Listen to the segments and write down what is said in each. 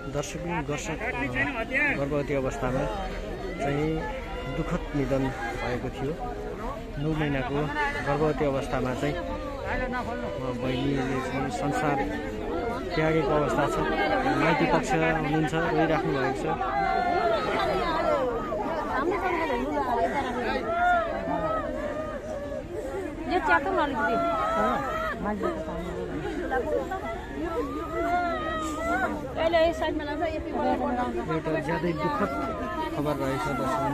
दर्शक गर्भवती अवस्थामा चाहिँ दुःखद निधन भएको थियो। 9 महिनाको गर्भवती अवस्थामा चाहिँ बहिनीले चाहिँ संसार त्यागेको अवस्था छ। माइती पक्ष हुनुहुन्छ, रोइराख्नु भएको छ। एउटा ज्यादै दुःखद खबर रहेछ दर्शक।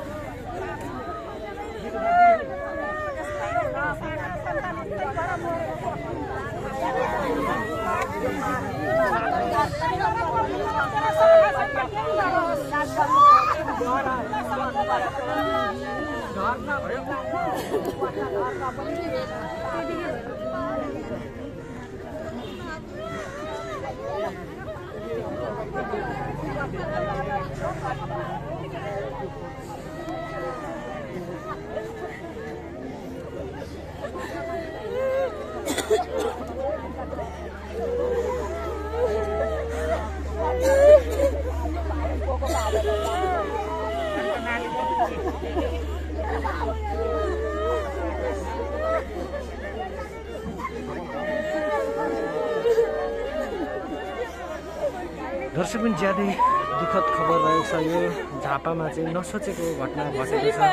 दर्शक पनि ज्यादै दुःखद खबर रहेको छ। यो झापामा चाहिँ नसोचेको घटना घटेको छ।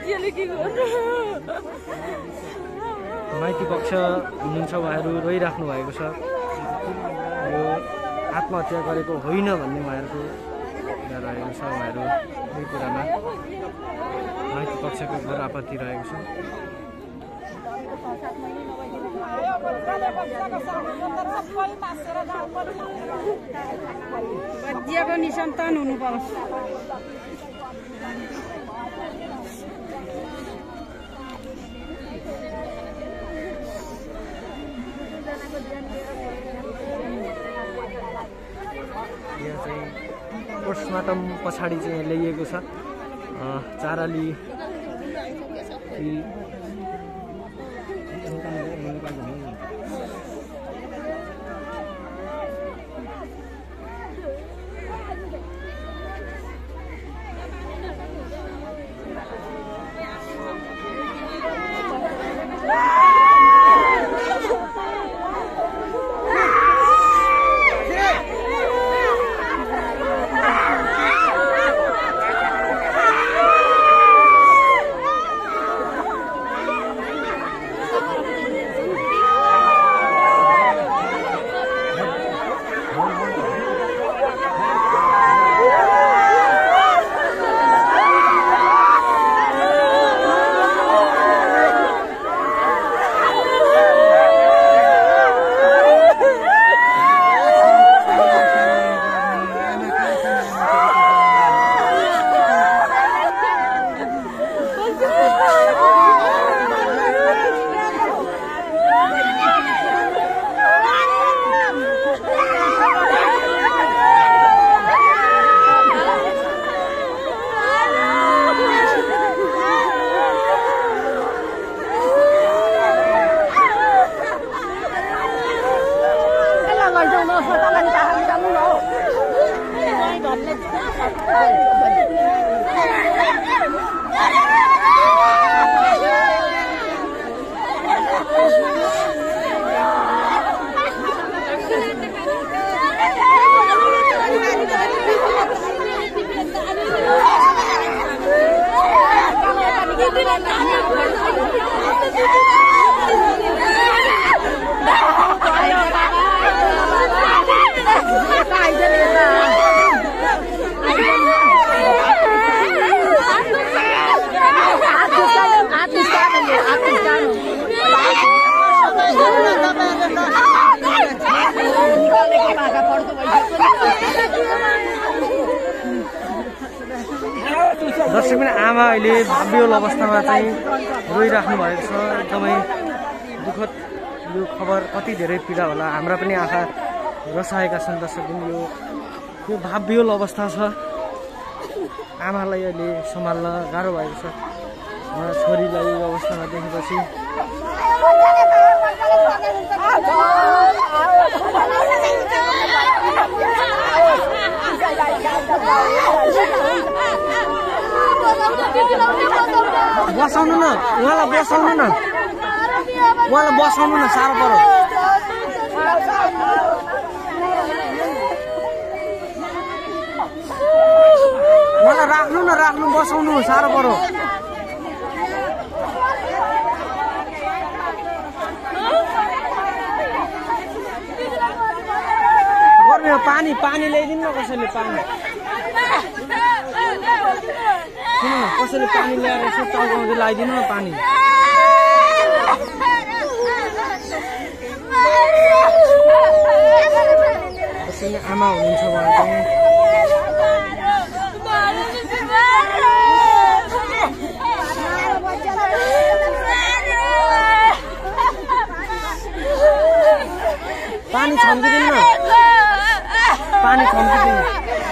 माइती पक्ष हुनुहुन्छ, उहाँहरू रोइराख्नु भएको छ। यो आत्महत्या गरेको होइन भन्ने उहाँहरूको रहेको छ। उहाँहरू यही कुरामा माइती पक्षको घोर आपत्ति रहेको छ। बच्चिएको निसन्तान हुनु पाओस्। यहाँ चाहिँ पोस्टमार्टम पछाडि चाहिँ ल्याइएको छ। चाराली दर्शक पनि आमा अहिले भाब्योल अवस्थामा चाहिँ रोइराख्नु भएको छ। एकदमै दुःखद यो खबर, कति धेरै पीडा होला। हाम्रा पनि आँखा रसाएका छन् दर्शक पनि। यो भाब्योल अवस्था छ। आमालाई अहिले सम्हाल्न गाह्रो भएको छ। छोरीलाई यो अवस्थामा देखेपछि बसाउनु न, उहाँलाई बसाउनु न, उहाँलाई बसाउनु न, साह्रो पर्यो। उहाँलाई राख्नु न, राख्नु, बसाउनु, साह्रो पर्यो। पानी पानी ल्याइदिनु न कसैले, पानी किन कसैले पानी ल्याएर यसो टाउकाउँदै लगाइदिनु न पानी। कसैले आमा हुनुहुन्छ भने चाहिँ पानी छम्किदिनु न, पानी छम्किदिनु।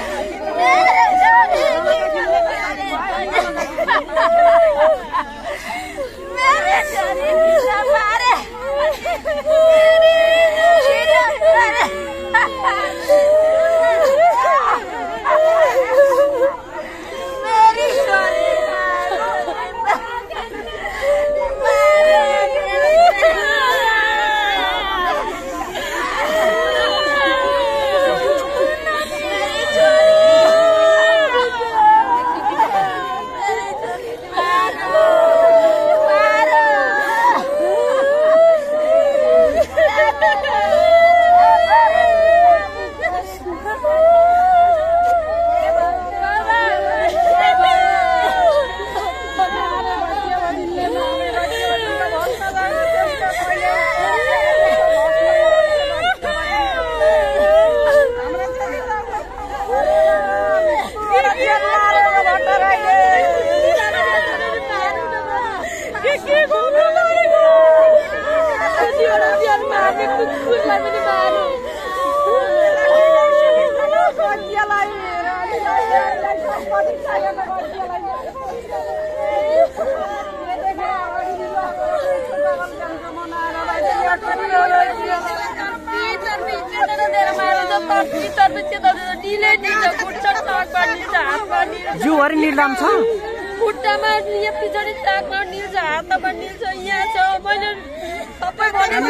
जिउहरु निर्दाम छ, खुट्टामा यहाँ पछाडि चाकमा निल्छ, हातमा निल्छ, यहाँ छ। मैले सबै भनेको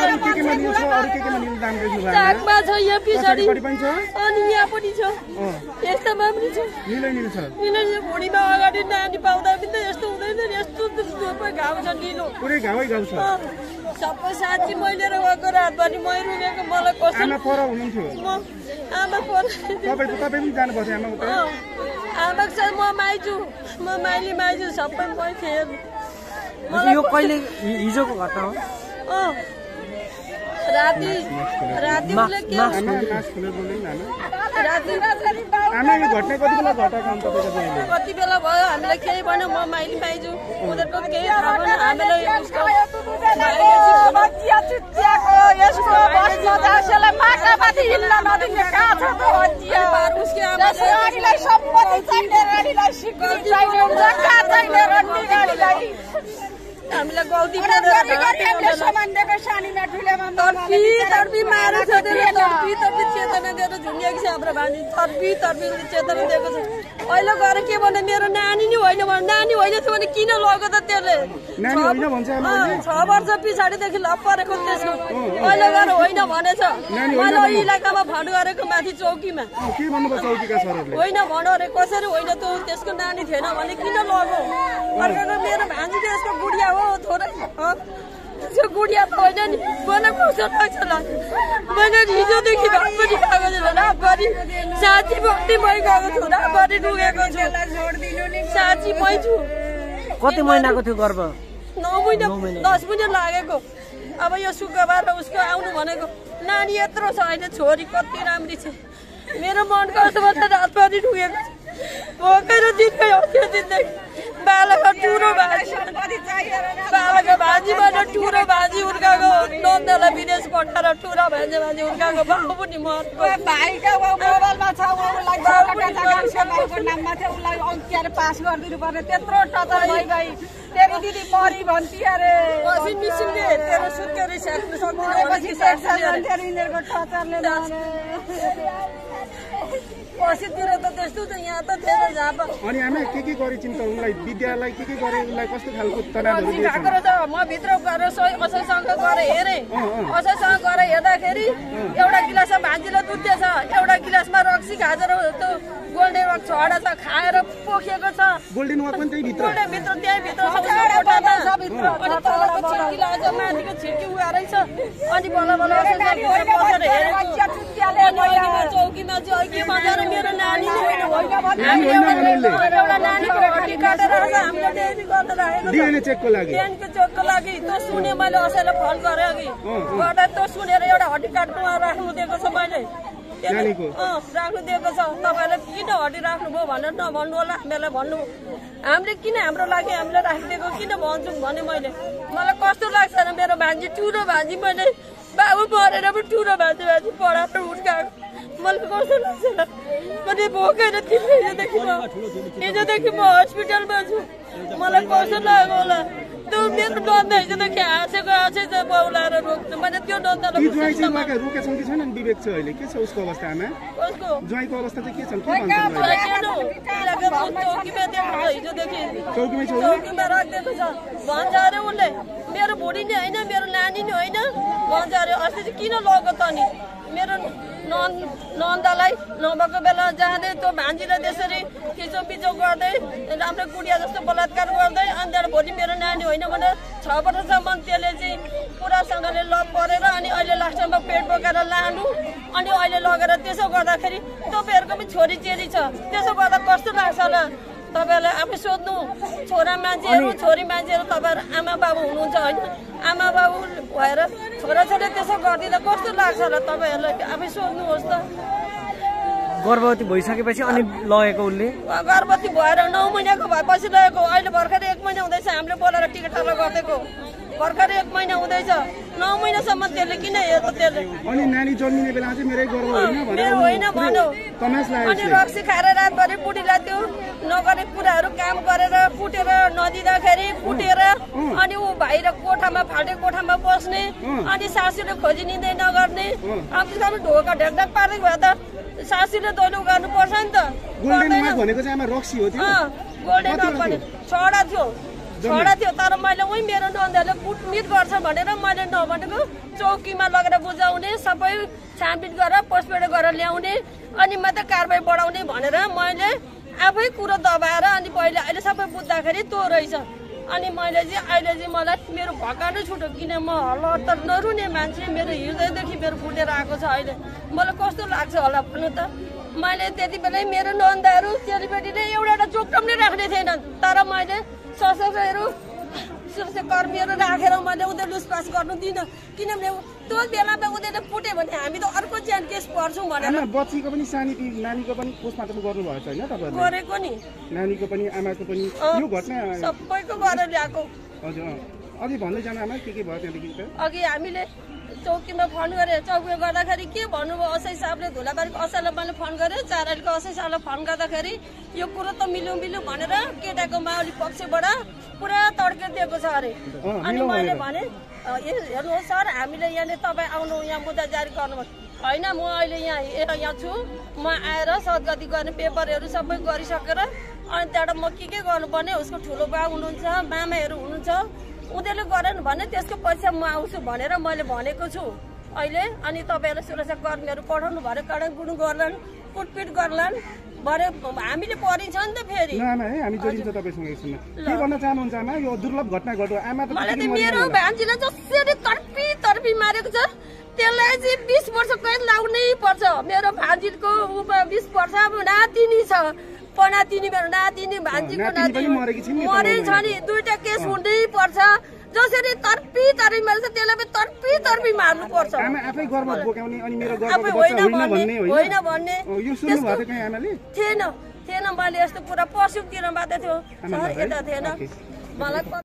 चाकमा छ, यहाँ पछाडि अनि यहाँ पनि छ, यस्तोमा पनि छ। भुँडीमा अगाडि नानी पाउँदा पनि त यस्तो हुँदैन, यस्तो घाउ छ, निलो सबै साथी मैले गएको रातभरि मै रुमेको। मलाई कस्तो आमा पर आमाको साथ म माइजू, म माइली माइजू, सबै मै थिएँ। यो कहिले हिजोको घटना हो? राति राति कति बेला भयो हामीलाई केही भन्यो, म माइली माइजू, उनीहरूको केही थाहा भएन। हामीलाई हामीलाई गौती तर्फी मारेको छ, तर्फी चेतना दिएर झुन्डिएको छ हाम्रो भान्जी, तर्फी चेतना दिएको छ। अहिले गएर के भने मेरो नानी नि होइन भने, नानी होइन थियो भने किन लग्यो त त्यसले? 6 वर्ष पछाडिदेखि लपरेको त्यसको, अहिले गएर होइन भनेछ। मैले इलाकामा भन गरेको माथि चौकीमा होइन भन अरे, कसरी होइन त त्यसको नानी थिएन भने किन लग्यो? अर्को मेरो भान्जी त्यसको बुढिया हो थोरै, त्यो गुडिया त होइन नि। मलाई कस्तो लाग्छ ल, मैले हिजोदेखि भात पनि खाएको छैन, रातभरि साँची भक्ति मै गएको छु, रातभरि डुगेको छु, साँची मै छु। कति महिनाको थियो गर्भ? 9 महिना 10 महिना लागेको। अब यो शुक्रबार उसको आउनु भनेको। नानी यत्रो छ, होइन छोरी कति राम्री छ। मेरो मन कस्तो भन्छ, रातभरि डुगेको छ, भोकेर दिनकै हो त्यो दिनदेखि। बालका टुरो भाजीबाट टुरो भाजी उर्काएको, नन्दलाई विदेश पठाएर टुरा भाजी उर्काएको बाउ पनि मर्को। भाइका मोबाइलमा छ, नाममा थियो, उसलाई अङ्किएर पास गरिदिनु पर्ने, त्यत्रो टचर भइ तेरो दिदी मरी भन्थी अरे। वासिङ मेसिनले तेरो सुत्केरी स्याक्नु सक्दैन, यिनीहरूको टचरले। पछितिर त त्यस्तो त यहाँ त थिएन। अनि आमा के गरिन्छ त उनलाई विद्यालय के गरे उलाई कस्तो खालको तनावहरु दिएछ भएको रहेछ म भित्र गएर असैसँग गएर हेरे असैसँग गएर हेर्दाखेरि एउटा गिलासमा भान्जीले दुध दिएछ एउटा गिलासमा रक्सी खाजेर त्यो गोल्डन वाक छडा छ खाएर पोखेको छ गोल्डन वाक पनि त्यही भित्र गोल्डन भित्र त्यही भित्र अनि तलको छिर्कीले अझ माथिको छिर्की उहाँरै छ अनि बल्ल बल्ल बसेर हेरेको चौकीमा चाहिँ के भन्छ मेरो नानी एउटा नानीको हड्डी काटेर हामीले डेली गर्दा राखेको डिएनए चेकको लागि त्यो सुने मैले असैलाई फोन गरेँ अघि गर्दा त्यो सुनेर एउटा हड्डी काट्नुमा राख्नु दिएको छ मैले राख्नु दिएको छ तपाईँले किन हड्डी राख्नुभयो भनेर नभन्नु होला हामीलाई भन्नु हामीले किन हाम्रो लागि हामीले राखिदिएको किन भन्छौँ भने मैले मलाई कस्तो लाग्छ र मेरो भान्जी ठुलो भान्जी मैले बाबु मरेर पनि ठुलो भान्जी पढाएर हुर्काएको मलाई कस्तो लाग्छ र मैले भोकेर हिजोदेखि म हस्पिटलमा छु मलाई कस्तो लाग्यो होला त्यो मेरो नन्द हिजोदेखि हाँसेको बाउलाएर रोक्छु मैले त्यो नन्दलाई रोकेछौँ कि छैन विवेक छ अहिले के छ उसको अवस्था आमा उसको ज्वाइँको अवस्था चाहिँ के छ के भन्छ चौकीमा राखिदिएको छ भन्छ अरे उसले मेरो बुढी नि होइन मेरो नानी नि होइन भन्छ अरे अस्ति चाहिँ किन लग्यो त नि मेरो नन्दलाई नभएको बेला जाँदै त्यो भान्जीलाई त्यसरी खिचोपिचो गर्दै राम्रो गुडिया जस्तो बलात्कार गर्दै अनि त्यहाँबाट भोलि मेरो नानी होइन भनेर 6 वर्षसम्म त्यसले चाहिँ पुरासँगले लप परेर अनि अहिले लास्टमा पेट बोकेर लानु अनि अहिले लगेर त्यसो गर्दाखेरि तपाईँहरूको पनि छोरी चेली छ त्यसो गर्दा कस्तो लाग्छ होला तपाईँहरूलाई आफै सोध्नु छोरा मान्छेहरू छोरी मान्छेहरू तपाईँहरू आमा बाबु हुनुहुन्छ होइन आमा बाबु भएर छोराछोरी त्यसो गरिदिँदा कस्तो लाग्छ होला तपाईँहरूलाई आफै सोध्नुहोस् त गर्भवती भइसकेपछि अनि लगेको उसले गर्भवती भएर 9 महिनाको भएपछि लगेको अहिले भर्खर 1 महिना हुँदैछ हामीले बोलेर टिकट तल गरिदिएको भर्खर 1 महिना हुँदैछ 9 महिनासम्म त्यसले किन हेर्छ त्यसले अनि नानी जन्मिने बेला चाहिँ मेरै गर्भ होइन मेरो होइन भन्यो अनि रक्सी खाएर रातभरि बुढीलाई त्यो नगरे कुराहरू काम गरेर कुटेर नदिँदाखेरि कुटेर अनि ऊ बाहिर कोठामा फाल्टे कोठामा बस्ने अनि सासूले खोजी निँदै नगर्ने अब ढोका ढेक्ढाक पार्दै भयो त सासूले दैलो गर्नुपर्छ नि त गोल्डन वाक भनेको चाहिँ आमा रक्सी हो त्यो गोल्डन वाक भने छडा थियो तर मैले उही मेरो नन्दले कुटमिट गर्छ भनेर मैले नभनेको चौकीमा लगेर बुझाउने सबै छानबिन गरेर पोस्टपेड गरेर ल्याउने अनि मात्रै कारबाही बढाउने भनेर मैले आफै कुरो दबाएर अनि पहिले अहिले सबै बुझ्दाखेरि त्यो रहेछ अनि मैले चाहिँ अहिले चाहिँ मलाई मेरो भकानै छुट्यो किन म हल्ला नरुने मान्छे मेरो हृदयदेखि मेरो फुटेर आएको छ अहिले मलाई कस्तो लाग्छ होला भन्नु त मैले त्यति बेलै मेरो नन्दहरू चेलीबेटीले एउटा चोकटम नै राख्ने थिएनन् तर मैले सशस्त्रहरू सुरक्षा कर्मीहरू राखेर मैले उनीहरू लुसपास गर्नु दिनँ किनभने त्यो बेलामा उनीहरूले पुट्यो भने हामी त अर्को ज्यान केस पर्छौँ भनेर बच्चीको पनि नानीको पनि पोस्टमार्टम गर्नुभएको छ होइन तपाईँहरूले गरेको नि नानीको पनि आमाको पनि यो घटना सबैको गरेर ल्याएको हजुर अघि भन्दै जानु आमा के भयो त्यहाँदेखि अघि हामीले चौकीमा फोन गरेँ चौकीमा गर्दाखेरि के भन्नुभयो असै साहबले धुलाबारीको असैलाई मैले फोन गरेँ चारालीको असै साहबलाई फोन गर्दाखेरि यो कुरो त मिल्यो भनेर केटाको माओली पक्षबाट पुरा तड्किदिएको छ अरे अनि मैले भने हेर्नुहोस् सर हामीले यहाँले तपाईँ आउनु यहाँ मुद्दा जारी गर्नु होइन म अहिले यहाँ छु म आएर सदगति गर्ने पेपरहरू सबै गरिसकेर अनि त्यहाँबाट म के गर्नुपर्ने उसको ठुलो बा हुनुहुन्छ मामाहरू हुनुहुन्छ उनीहरूले गरेन भने त्यसको पैसा म आउँछु भनेर मैले भनेको छु अहिले अनि तपाईँहरूले सुरक्षा कर्मीहरू पठाउनु भरे कडङ गुडुङ गर्लान् कुटपिट गर्लान् भरे हामीले परिन्छ नि त फेरि हामी जोडिन्छ तपाईँसँग एकछिन के भन्न चाहनुहुन्छ आमा यो दुर्लभ घटना घट्यो आमा त मलाई त मेरो भान्जीलाई जसरी तर्पी मारेको छ त्यसलाई चाहिँ 20 वर्ष कैद लाग्नै पर्छ मेरो भान्जीको 20 वर्ष नातिनी छ पनातिनी मेरो नातिनी भान्जीको नातिनी मरे छ नि दुईटा केस हुँदै पर्छ जसरी तर्पी मार्छ त्यसलाई तर्पी मार्नु पर्छ आफै गर्व बोकाउने अनि मेरो गर्वको बच्चा होइन भन्ने यो सुन्नु भएको कहाँ आमाले थिएन मैले यस्तो कुरा पशुतिर मात्रै थियो सर यता थिएन मलाई